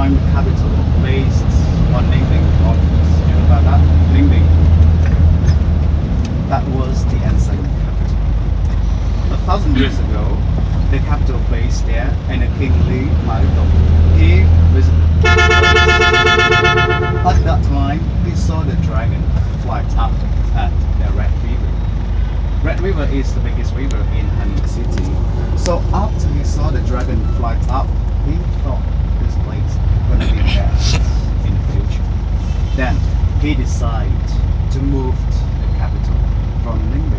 time the capital placed on Ningbing, or you know about that? Ningbing. That was the ancient capital. 1,000 years ago, the capital placed there, and the king Li Maitong, he visited this place. At that time, he saw the dragon fly up at the Red River. Red River is the biggest river in Han City. So after he saw the dragon fly up, he thought this place gonna be best in the future. Then he decided to move the capital from Ningbo